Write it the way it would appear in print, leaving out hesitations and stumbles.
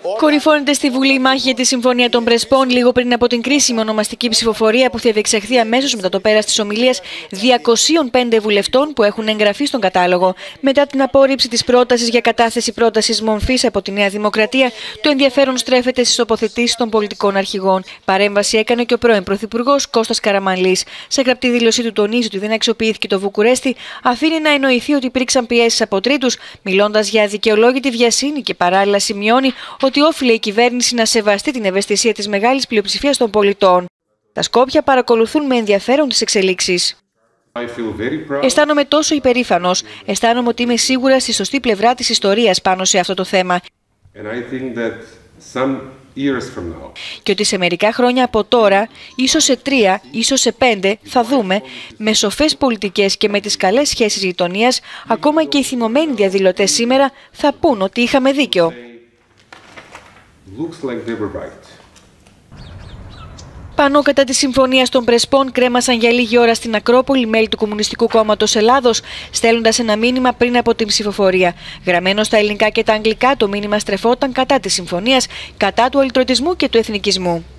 Κορυφώνεται στη Βουλή η μάχη για τη Συμφωνία των Πρεσπών λίγο πριν από την κρίσιμη ονομαστική ψηφοφορία που θα διεξαχθεί αμέσως μετά το πέρας της ομιλίας 205 βουλευτών που έχουν εγγραφεί στον κατάλογο. Μετά την απόρριψη της πρότασης για κατάθεση πρότασης μορφής από τη Νέα Δημοκρατία, το ενδιαφέρον στρέφεται στις τοποθετήσεις των πολιτικών αρχηγών. Παρέμβαση έκανε και ο πρώην Πρωθυπουργός Κώστας Καραμανλής. Σε γραπτή δήλωσή του τονίζει ότι δεν αξιοποιήθηκε το Βουκουρέστι, αφήνει να εννοηθεί ότι υπήρξαν πιέσεις από τρίτους, μιλώντας για αδικαιολόγητη βιασύνη και παράλληλα σημειώνει ότι όφιλε η κυβέρνηση να σεβαστεί την ευαισθησία της μεγάλης πλειοψηφίας των πολιτών. Τα Σκόπια παρακολουθούν με ενδιαφέρον τις εξελίξεις. Αισθάνομαι τόσο υπερήφανος. Αισθάνομαι ότι είμαι σίγουρα στη σωστή πλευρά της ιστορίας πάνω σε αυτό το θέμα. Και ότι σε μερικά χρόνια από τώρα, ίσως σε 3, ίσως σε 5, θα δούμε, με σοφές πολιτικές και με τις καλές σχέσεις γειτονίας, ακόμα και οι θυμωμένοι διαδηλωτές σήμερα θα πούν ότι είχαμε δίκιο. Πάνω κατά τη Συμφωνία των Πρεσπών κρέμασαν για λίγη ώρα στην Ακρόπολη μέλη του Κομμουνιστικού Κόμματος Ελλάδος, στέλνοντας ένα μήνυμα πριν από την ψηφοφορία. Γραμμένο στα ελληνικά και τα αγγλικά, το μήνυμα στρεφόταν κατά της συμφωνίας, κατά του αλυτρωτισμού και του εθνικισμού.